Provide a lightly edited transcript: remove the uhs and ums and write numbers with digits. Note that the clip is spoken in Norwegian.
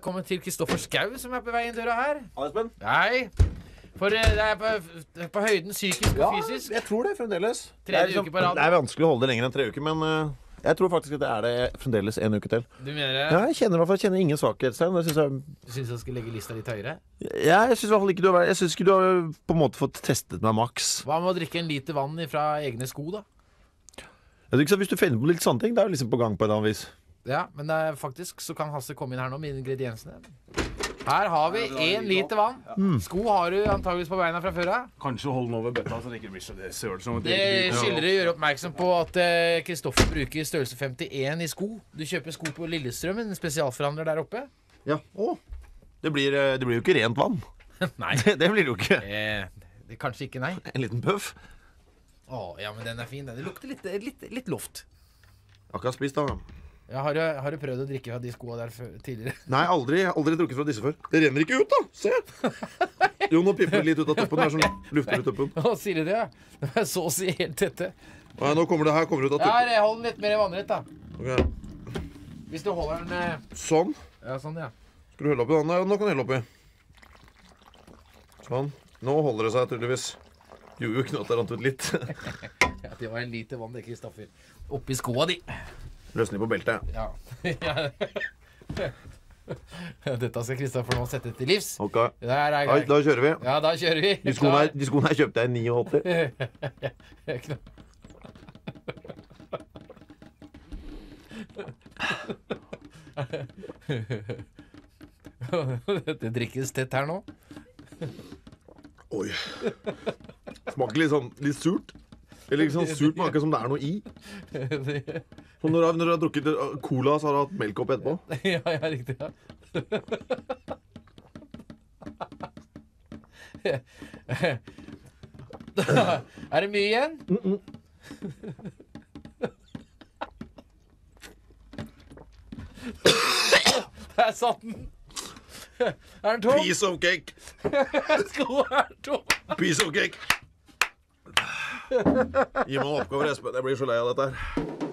velkommen til Kristoffer Skau, som på vei inn døra her. Espen? Hei. For det på høyden psykisk og fysisk. Jeg tror det fremdeles. Tredje uke på rad. Det vanskelig å holde det lenger enn 3 uker, men jeg tror faktisk at det det fremdeles 1 uke til. Du mener det? Ja, jeg kjenner ingen svakhedstegn. Du synes jeg skal legge lista litt høyere? Ja, jeg synes i hvert fall ikke jeg synes ikke du har på en måte fått testet meg maks. Hva med å drikke 1 liter vann fra egne sko, da? Jeg synes, hvis du finner på litt sånne ting, det jo liksom på gang på et annet vis. Ja, men faktisk så kan Hasse komme inn her nå med ingrediensene. Her har vi 1 liter vann. Sko har du antageligvis på beina fra før av. Kanskje holde den over bøtta så det ikke blir så søl som Det skylder å gjøre oppmerksom på at Kristoffer bruker størrelse 51 i sko. Du kjøper sko på Lillestrøm, en spesialforhandler der oppe. Ja, det blir jo ikke rent vann. Nei. Det blir det jo ikke. Kanskje ikke, nei. En liten puff. Ja, men den fin. Det lukter litt loft. Akkurat spist da. Ja, har du prøvd å drikke fra de skoene der tidligere? Nei, aldri drukket fra disse før. Det renner ikke ut da, se! Jo, nå pipper det litt ut av toppen. Det sånn lufter ut toppen. Sier du det, ja? Det så å si helt tette. Nei, nå kommer det ut av toppen. Ja, hold den litt mer vannrett da. Ok. Hvis du holder den... Sånn. Ja, sånn, ja. Skal du helle oppi den? Nei, nå kan du helle oppi. Sånn. Nå holder det seg tydeligvis. Jo, knott har rant ut litt. Ja, det var 1 liter vann, det, Kristoffer. Oppi skoene de. Løsning på beltet. Ja. Dette skal Kristoffer nå sette til livs. Ok. Da kjører vi. Ja, da kjører vi. De skoene her kjøpte jeg i 89. Det drikkes tett her nå. Oi. Smaker litt surt. Eller ikke sånn surt, men akkurat som det noe i. Så når du har drukket cola, så har du hatt melk opp etterpå. Ja, riktig, ja. Det mye igjen? Der satt den. Den tom? Piece of cake. Skoen tom. Piece of cake. Gi meg en oppgave, Espen. Jeg blir så lei av dette her.